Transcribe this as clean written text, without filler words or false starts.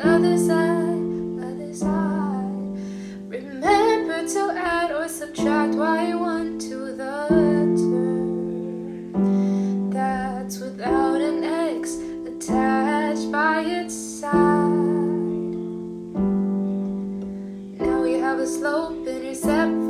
other side, other side. Remember to add or subtract y1 to the term that's without an x attached by its side. Now we have a slope-intercept